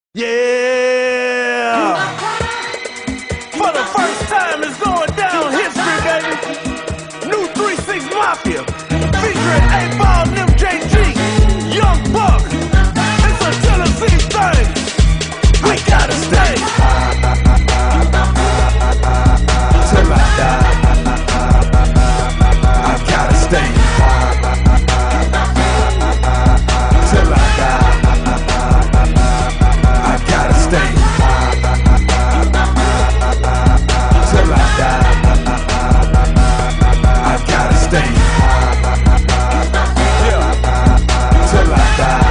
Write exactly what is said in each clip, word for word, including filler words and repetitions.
Yeah! For the first time, it's going down history, baby. New three six Mafia, featuring eight ball and M J G, Young Buck. It's a Tennessee thing. We gotta stay. Till I die, I gotta stay. Till I die, I gotta stay. Till I die, I gotta stay. Yeah. Till I die.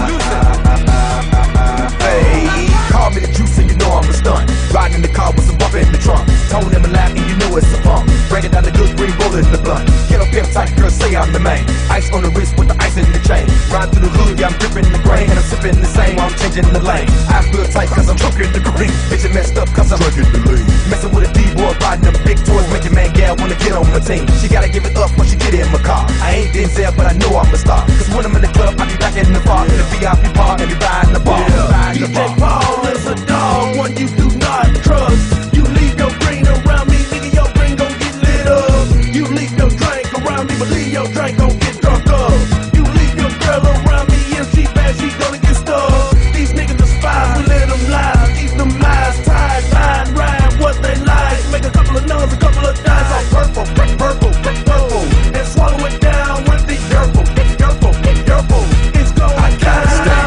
Hey, call me the juice and you know I'm a stunt. Riding in the car with some bump in the trunk. Tone him a laugh and you know it's a funk. Breaking down the good green bullet in the blunt. Get up here tight, girl, say I'm the main. Ice on the wrist with the ice in the chain. Ride through the hood, yeah, I'm dripping the grain. And I'm sipping the same while I'm changing the lane. I feel tight cause I'm choking the green. Bitch, it messed up cause I'm drinking the lean. Messing with a D-boy, riding them big toys. Making man gal wanna get on my team. She gotta give it up when she get in my car. I ain't Denzel, but I know I'm a star. Cause when I'm in the club, I be back in the bar. In the V I P bar, and be buying the bar. Yeah. D J Paul is a dog, one you do not trust. You leave your green around me, nigga, your green gon' get lit up. You leave your drink around me, but leave your drink gon' get drunk up. You leave your girl around me, if she bad, she gonna get stuck. These niggas are spies, we let them lie. Keep them lies tied, line, ride what they like. Make a couple of nuns, a couple of dimes on purple, purple, purple, purple. And swallow it down with the purple, purple, purple. It's going I gotta down. Stay.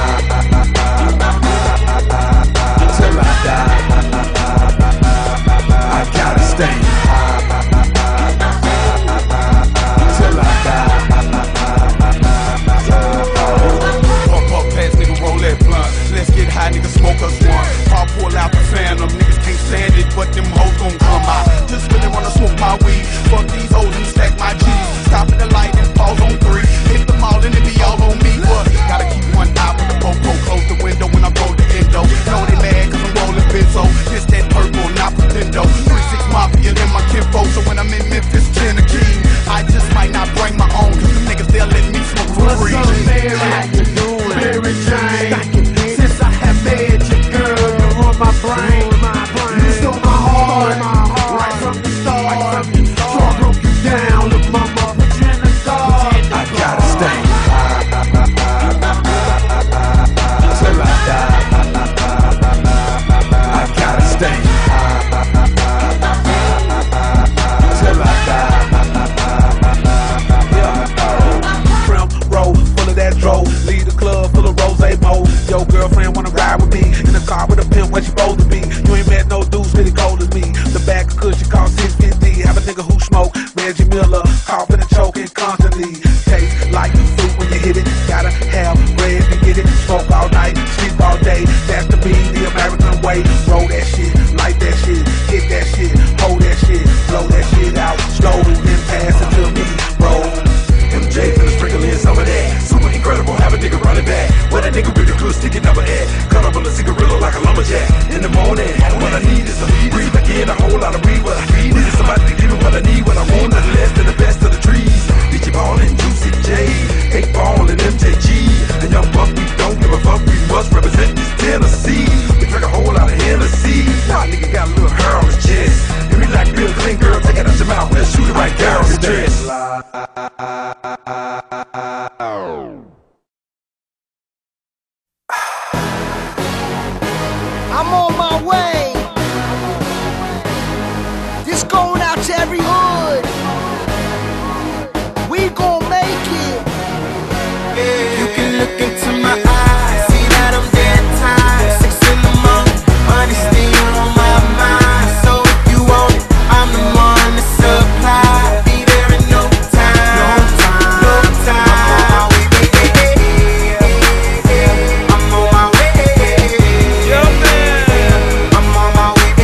Till I die, I gotta stay. Till I die. Pump up pants, nigga, roll that blunt. Let's get high, nigga, smoke us one. Pop pull out the phantom, niggas can't stand it, but them hoes gon' come out. Just really wanna smoke my weed. Fuck these hoes and stack my G's. Stop at the light and pause on three. Hit the mall and it be all on me. What? Gotta keep one eye with the popo. Close the window when I roll the endo. Know they mad cause I'm rolling benzo. This that purple, not pretendo. three six Mafia in my kinfo. So when I'm in Memphis, Tennessee, I just might not bring my own. Cause them niggas, they'll let me smoke for free. What's up, Mary? How you doing? Mary Jane. Since I have met you, girl, you're on my brain. You stole my heart, right from the start. So I broke you down, look mama, put you in the dark. I gotta stay. Till I die, I gotta stay. Till I die. Yeah. Shrimp roll full of that dro. Leave the club full of rose mo. Your girlfriend wanna ride with me in the car with a pimp where she supposed to be. You ain't met no dudes really cold as me. The bag of cushion cost six fifty. Have a nigga who smoke Reggie Miller, coughing and choking constantly. Taste like the fruit when you hit it. Gotta have bread to get it. Smoke all night, sleep all day. That's to be the American way. Roll that shit, light that shit, hit that shit, hold that shit, blow that shit out, slow and then pass it to me. Roll. M J finna sprinkle in some of that. Super incredible, have a nigga running back. Where that nigga really good, stick it never at. Cut up on a cigarillo like a lumberjack. In the morning, what I need is a breathe again, a whole lot of breathe. What I need is somebody to give me what I need. When I want nothing less than the best of the trees. D J Ball and Juicy J, eight ball and M J G. And Young Buck, we don't give a fuck, we must represent this Tennessee. We drink a whole lot of Hennessy. Nah, nigga got a little hair on his chest. And we like Bill Clinton, girl, take it out your mouth. We'll shoot it right there on his chest. I'm on my way. This going out to every hood. We gon' make it. Yeah. You can look into my eyes, see that I'm dead tired. Six in the morning, money still on my mind. So if you want it, I'm the one to supply. Be there in no time, no time, no time. I'm on my way. I'm on my way. I'm on my way.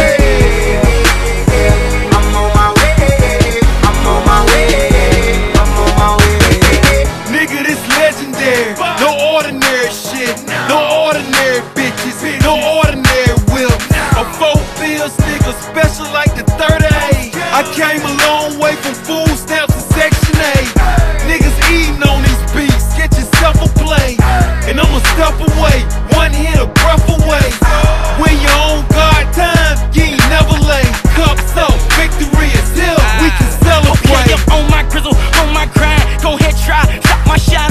I'm on my way. I'm on my way. I'm on my way. Nigga, this legendary. No ordinary shit. No ordinary bitches. No ordinary whip. A four-fifths nigga special like the thirty-eight. I came a long way from food stamps to Section eight. Niggas eating on these beats. Get yourself a plate. And I'ma step away. one hit a breath away. When you're on guard time, you ain't never late. Cups up, victory is here, we can celebrate. Okay, I'm on my grizzle, on my grind. Go ahead, try, stop my shot.